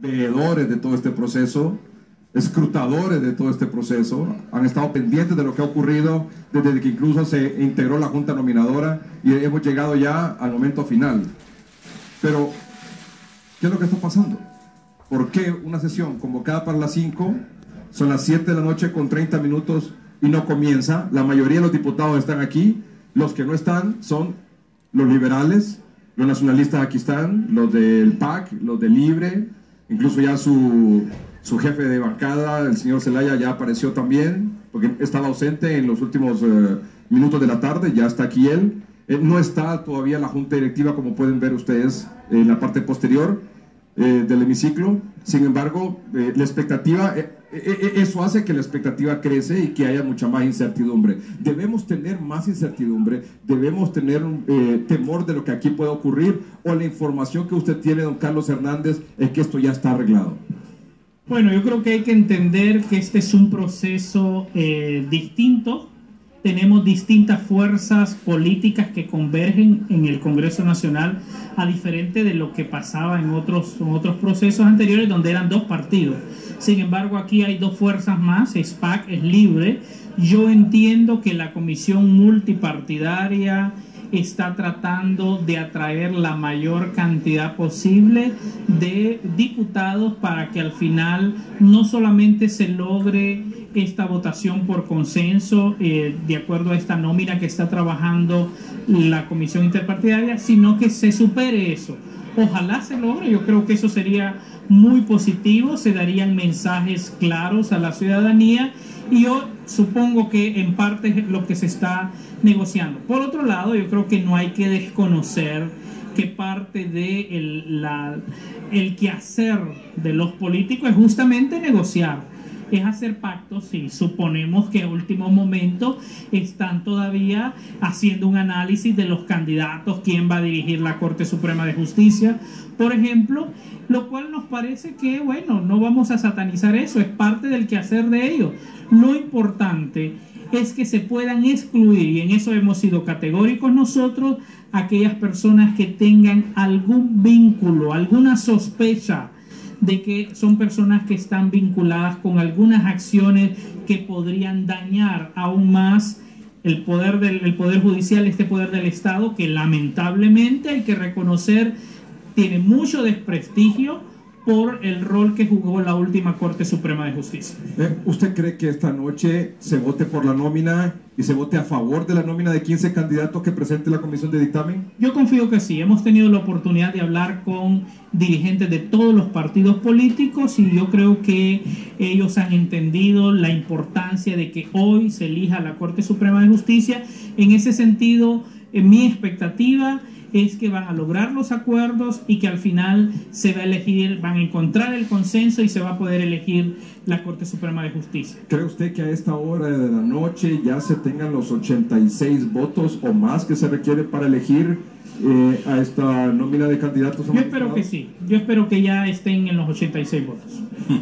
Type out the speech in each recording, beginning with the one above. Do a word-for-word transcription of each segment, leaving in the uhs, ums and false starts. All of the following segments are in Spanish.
veedores de todo este proceso, escrutadores de todo este proceso, han estado pendientes de lo que ha ocurrido desde que incluso se integró la Junta Nominadora y hemos llegado ya al momento final. Pero, ¿qué es lo que está pasando? ¿Por qué una sesión convocada para las cinco, son las siete de la noche con treinta minutos y no comienza? La mayoría de los diputados están aquí, los que no están son los liberales, los nacionalistas aquí están, los del P A C, los del Libre, incluso ya su, su jefe de bancada, el señor Zelaya, ya apareció también, porque estaba ausente en los últimos eh, minutos de la tarde, ya está aquí él. Eh, no está todavía la junta directiva, como pueden ver ustedes en la parte posterior eh, del hemiciclo. Sin embargo, eh, la expectativa, eh, eh, eso hace que la expectativa crece y que haya mucha más incertidumbre. Debemos tener más incertidumbre, debemos tener eh, temor de lo que aquí pueda ocurrir, o la información que usted tiene, don Carlos Hernández, es que esto ya está arreglado. Bueno, yo creo que hay que entender que este es un proceso eh, distinto. Tenemos distintas fuerzas políticas que convergen en el Congreso Nacional, a diferente de lo que pasaba en otros, en otros procesos anteriores donde eran dos partidos. Sin embargo, aquí hay dos fuerzas más, es P A C, es Libre. Yo entiendo que la comisión multipartidaria está tratando de atraer la mayor cantidad posible de diputados para que al final no solamente se logre esta votación por consenso eh, de acuerdo a esta nómina que está trabajando la comisión interpartidaria, sino que se supere eso. Ojalá se logre, yo creo que eso sería muy positivo, se darían mensajes claros a la ciudadanía y yo supongo que en parte es lo que se está negociando. Por otro lado, yo creo que no hay que desconocer que parte de el, la, el quehacer de los políticos es justamente negociar, es hacer pactos, y suponemos que a último momento están todavía haciendo un análisis de los candidatos, quién va a dirigir la Corte Suprema de Justicia, por ejemplo, lo cual nos parece que, bueno, no vamos a satanizar eso, es parte del quehacer de ellos. Lo importante es que se puedan excluir, y en eso hemos sido categóricos nosotros, aquellas personas que tengan algún vínculo, alguna sospecha de que son personas que están vinculadas con algunas acciones que podrían dañar aún más el poder del el poder judicial, este poder del Estado, que lamentablemente hay que reconocer tiene mucho desprestigio por el rol que jugó la última Corte Suprema de Justicia. Eh, ¿Usted cree que esta noche se vote por la nómina y se vote a favor de la nómina de quince candidatos que presente la comisión de dictamen? Yo confío que sí. Hemos tenido la oportunidad de hablar con dirigentes de todos los partidos políticos y yo creo que ellos han entendido la importancia de que hoy se elija la Corte Suprema de Justicia. En ese sentido, en mi expectativa es que van a lograr los acuerdos y que al final se va a elegir, van a encontrar el consenso y se va a poder elegir la Corte Suprema de Justicia. ¿Cree usted que a esta hora de la noche ya se tengan los ochenta y seis votos o más que se requiere para elegir eh, a esta nómina de candidatos? Yo espero que sí, yo espero que ya estén en los ochenta y seis votos.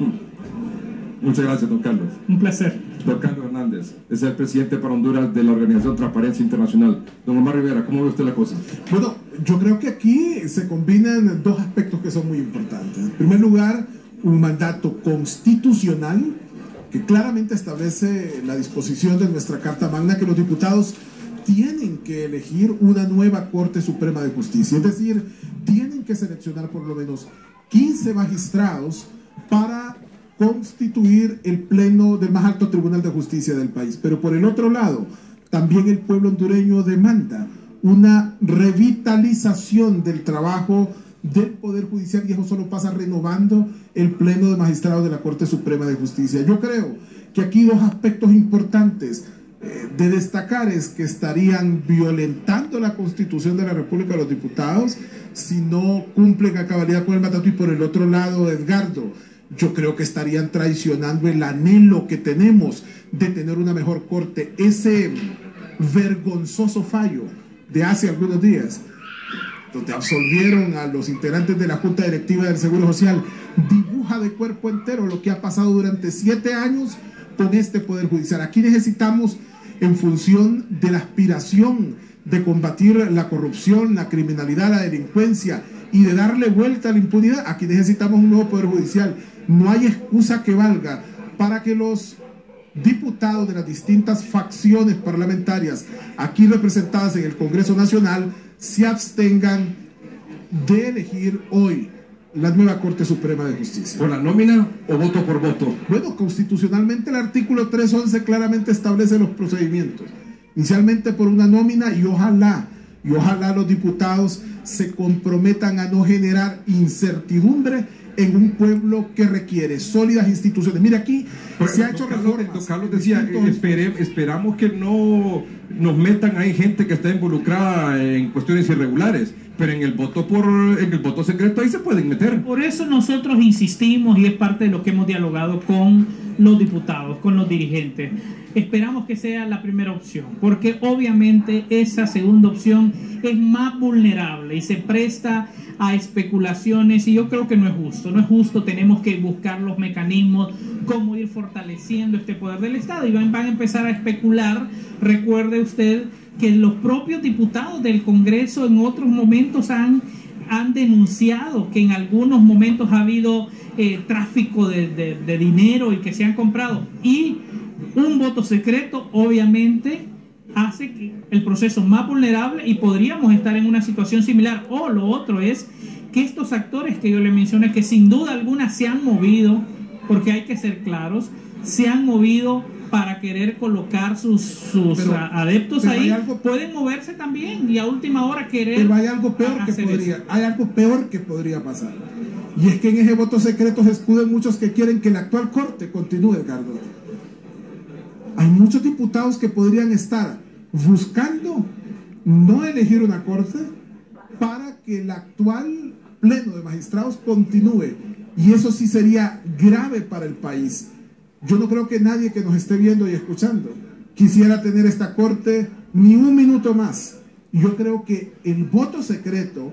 Muchas gracias, don Carlos. Un placer. Don Carlos Hernández, es el presidente para Honduras de la Organización Transparencia Internacional. Don Omar Rivera, ¿cómo ve usted la cosa? Bueno, yo creo que aquí se combinan dos aspectos que son muy importantes. En primer lugar, un mandato constitucional que claramente establece la disposición de nuestra Carta Magna que los diputados tienen que elegir una nueva Corte Suprema de Justicia. Es decir, tienen que seleccionar por lo menos quince magistrados para constituir el pleno del más alto tribunal de justicia del país. Pero por el otro lado, también el pueblo hondureño demanda una revitalización del trabajo del Poder Judicial y eso solo pasa renovando el pleno de magistrados de la Corte Suprema de Justicia. Yo creo que aquí dos aspectos importantes eh, de destacar es que estarían violentando la Constitución de la República de los Diputados si no cumplen a cabalidad con el mandato, y por el otro lado, Edgardo, yo creo que estarían traicionando el anhelo que tenemos de tener una mejor corte. Ese vergonzoso fallo de hace algunos días, donde absolvieron a los integrantes de la Junta Directiva del Seguro Social, dibuja de cuerpo entero lo que ha pasado durante siete años con este Poder Judicial. Aquí necesitamos, en función de la aspiración de combatir la corrupción, la criminalidad, la delincuencia y de darle vuelta a la impunidad. Aquí necesitamos un nuevo Poder Judicial. No hay excusa que valga para que los diputados de las distintas facciones parlamentarias aquí representadas en el Congreso Nacional se abstengan de elegir hoy la nueva Corte Suprema de Justicia. ¿Por la nómina o voto por voto? Bueno, constitucionalmente el artículo trescientos once claramente establece los procedimientos. Inicialmente por una nómina y ojalá, y ojalá los diputados se comprometan a no generar incertidumbre en un pueblo que requiere sólidas instituciones. Mira, aquí Pero, se ha hecho Carlos, reformas. don Carlos decía, distintos... espere, esperamos que no nos metan ahí gente que está involucrada en cuestiones irregulares, pero en el voto por en el voto secreto ahí se pueden meter. Por eso nosotros insistimos, y es parte de lo que hemos dialogado con los diputados, con los dirigentes. Esperamos que sea la primera opción, porque obviamente esa segunda opción es más vulnerable y se presta a especulaciones, y yo creo que no es justo, no es justo. Tenemos que buscar los mecanismos, cómo ir fortaleciendo este poder del Estado, y van, van a empezar a especular. Recuerde usted que los propios diputados del Congreso en otros momentos han, han denunciado que en algunos momentos ha habido eh, tráfico de, de, de dinero y que se han comprado, y un voto secreto obviamente hace que el proceso más vulnerable, y podríamos estar en una situación similar. O lo otro es que estos actores que yo le mencioné, que sin duda alguna se han movido, porque hay que ser claros, se han movido para querer colocar sus, sus pero, adeptos pero ahí, algo, pueden moverse también y a última hora querer. Pero hay algo peor que podría, eso. hay algo peor que podría pasar, y es que en ese voto secreto se escuden muchos que quieren que la actual corte continúe, Carlos. Hay muchos diputados que podrían estar buscando no elegir una corte para que el actual pleno de magistrados continúe, y eso sí sería grave para el país. Yo no creo que nadie que nos esté viendo y escuchando quisiera tener esta corte ni un minuto más. Yo creo que el voto secreto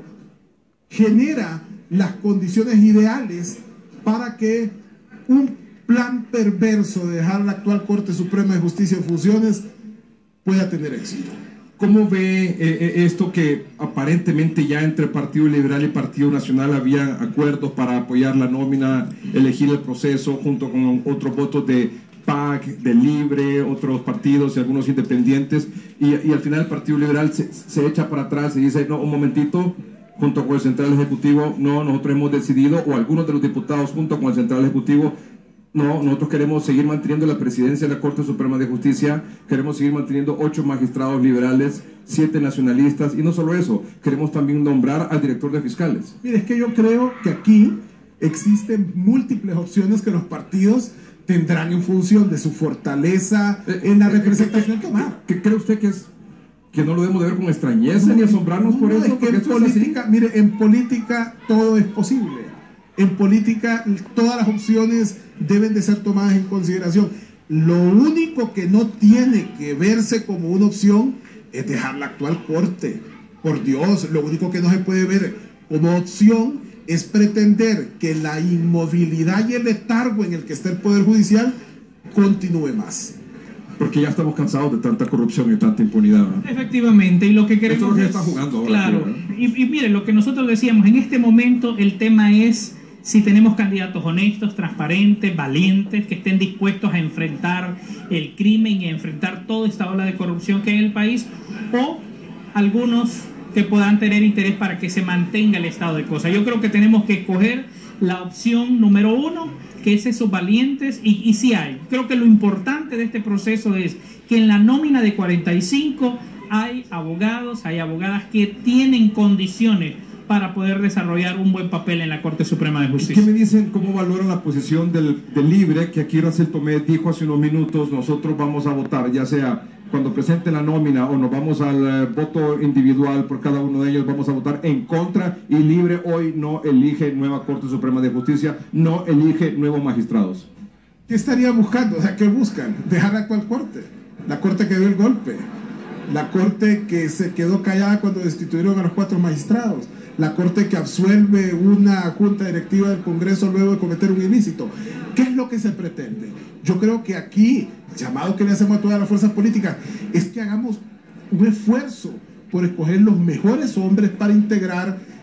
genera las condiciones ideales para que un plan perverso de dejar la actual Corte Suprema de Justicia en funciones pueda tener éxito. ¿Cómo ve eh, esto que aparentemente ya entre Partido Liberal y Partido Nacional había acuerdos para apoyar la nómina, elegir el proceso junto con otros votos de P A C, de Libre, otros partidos y algunos independientes, y, y al final el Partido Liberal se, se echa para atrás y dice, no, un momentito, junto con el Central Ejecutivo, no, nosotros hemos decidido, o algunos de los diputados junto con el Central Ejecutivo, no, nosotros queremos seguir manteniendo la presidencia de la Corte Suprema de Justicia, queremos seguir manteniendo ocho magistrados liberales, siete nacionalistas, y no solo eso, queremos también nombrar al director de fiscales. Mire, es que yo creo que aquí existen múltiples opciones que los partidos tendrán en función de su fortaleza eh, en la representación que va. ¿Qué cree usted que es? Que no lo debemos de ver con extrañeza no, ni asombrarnos no, por no, eso. Es que en política, es mire, en política todo es posible. En política todas las opciones deben de ser tomadas en consideración. Lo único que no tiene que verse como una opción es dejar la actual corte. Por Dios, lo único que no se puede ver como opción es pretender que la inmovilidad y el letargo en el que está el Poder Judicial continúe más. Porque ya estamos cansados de tanta corrupción y tanta impunidad, ¿no? Efectivamente, y lo que queremos... Esto es lo que es, está jugando ahora. Claro, aquí, y, y mire, lo que nosotros decíamos, en este momento el tema es si tenemos candidatos honestos, transparentes, valientes, que estén dispuestos a enfrentar el crimen y a enfrentar toda esta ola de corrupción que hay en el país, o algunos que puedan tener interés para que se mantenga el estado de cosas. Yo creo que tenemos que escoger la opción número uno, que es esos valientes, y, y sí hay. Creo que lo importante de este proceso es que en la nómina de cuarenta y cinco hay abogados, hay abogadas que tienen condiciones para poder desarrollar un buen papel en la Corte Suprema de Justicia. ¿Qué me dicen, cómo valoran la posición del, del Libre, que aquí Racel Tomé dijo hace unos minutos, nosotros vamos a votar, ya sea cuando presenten la nómina o nos vamos al uh, voto individual por cada uno de ellos, vamos a votar en contra, y Libre hoy no elige nueva Corte Suprema de Justicia, no elige nuevos magistrados? ¿Qué estaría buscando? O sea, ¿qué buscan? Dejar la actual Corte, la Corte que dio el golpe, la Corte que se quedó callada cuando destituyeron a los cuatro magistrados, la Corte que absuelve una junta directiva del Congreso luego de cometer un ilícito. ¿Qué es lo que se pretende? Yo creo que aquí, el llamado que le hacemos a todas las fuerzas políticas, es que hagamos un esfuerzo por escoger los mejores hombres para integrar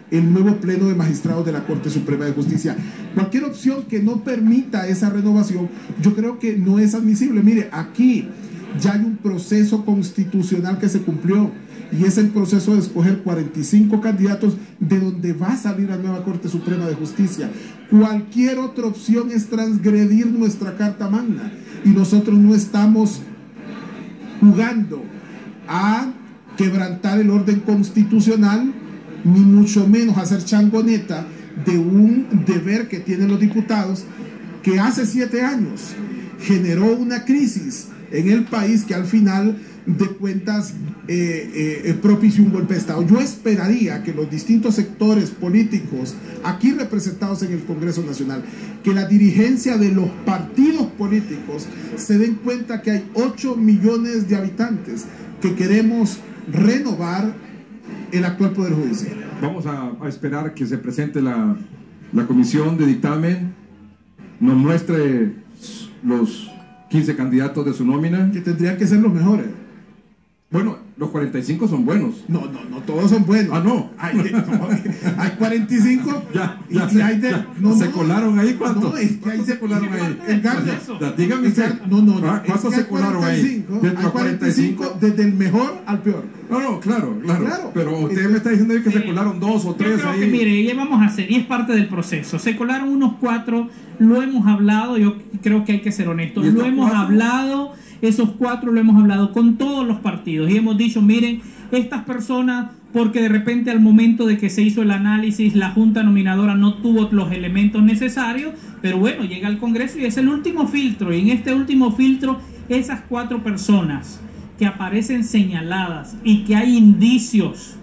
el nuevo pleno de magistrados de la Corte Suprema de Justicia. Cualquier opción que no permita esa renovación, yo creo que no es admisible. Mire, aquí ya hay un proceso constitucional que se cumplió, y es el proceso de escoger cuarenta y cinco candidatos de donde va a salir la nueva Corte Suprema de Justicia. Cualquier otra opción es transgredir nuestra Carta Magna, y nosotros no estamos jugando a quebrantar el orden constitucional, ni mucho menos hacer changoneta de un deber que tienen los diputados, que hace siete años generó una crisis en el país que al final de cuentas eh, eh, propició un golpe de Estado. Yo esperaría que los distintos sectores políticos aquí representados en el Congreso Nacional, que la dirigencia de los partidos políticos se den cuenta que hay ocho millones de habitantes que queremos renovar el actual Poder Judicial. Vamos a, a esperar que se presente la, la comisión de dictamen, nos muestre los quince candidatos de su nómina. Que tendrían que ser los mejores. Bueno, los cuarenta y cinco son buenos. No, no, no, todos son buenos. Ah, no. Hay, no, hay cuarenta y cinco. Ya, y, ya, y hay de, ya. no, ¿Se no, colaron ahí? ¿Cuántos? No, es que hay se colaron ahí? Edgardo, dígame usted. No, no, no. ¿Cuántos es que se colaron ahí? Hay cuarenta y cinco desde el mejor al peor. No, no, claro, claro. Claro. Pero usted me está diciendo que Sí. se colaron dos o tres Yo creo ahí. que, mire, ya vamos a hacer, y es parte del proceso. Se colaron unos cuatro, lo hemos hablado, yo creo que hay que ser honestos. ¿Y estos Lo hemos cuatro? hablado, esos cuatro lo hemos hablado con todos los partidos y hemos dicho, miren, estas personas, porque de repente al momento de que se hizo el análisis, la Junta Nominadora no tuvo los elementos necesarios, pero bueno, llega al Congreso y es el último filtro, y en este último filtro, esas cuatro personas que aparecen señaladas y que hay indicios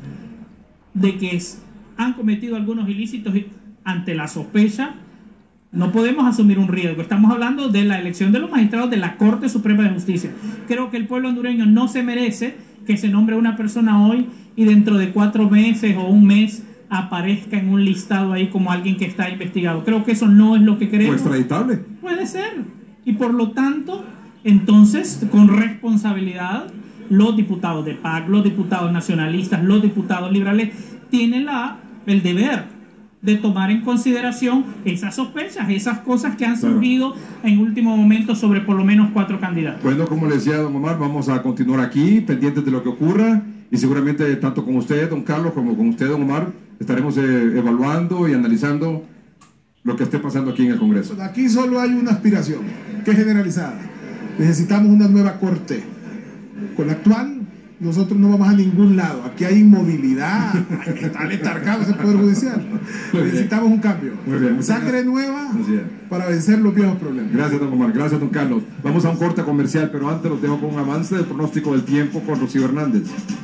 de que es, han cometido algunos ilícitos ante la sospecha, no podemos asumir un riesgo. Estamos hablando de la elección de los magistrados de la Corte Suprema de Justicia. Creo que el pueblo hondureño no se merece que se nombre una persona hoy y dentro de cuatro meses o un mes aparezca en un listado ahí como alguien que está investigado. Creo que eso no es lo que queremos. ¿O extraditable? Puede ser. Y por lo tanto, entonces, con responsabilidad, los diputados de P A C, los diputados nacionalistas, los diputados liberales, tienen la, el deber de tomar en consideración esas sospechas, esas cosas que han Claro. surgido en último momento sobre por lo menos cuatro candidatos. Bueno, como le decía don Omar, vamos a continuar aquí, pendientes de lo que ocurra, y seguramente tanto con usted, don Carlos, como con usted, don Omar, estaremos eh, evaluando y analizando lo que esté pasando aquí en el Congreso. Aquí solo hay una aspiración, que es generalizada. Necesitamos una nueva corte. Con la actual, nosotros no vamos a ningún lado. Aquí hay inmovilidad, está letargado ese Poder Judicial. Necesitamos un cambio. Muy bien, muchas Sangre gracias. nueva Así es. para vencer los viejos problemas. Gracias, don Omar. Gracias, don Carlos. Vamos a un corte comercial, pero antes los dejo con un avance del pronóstico del tiempo con Rocío Hernández.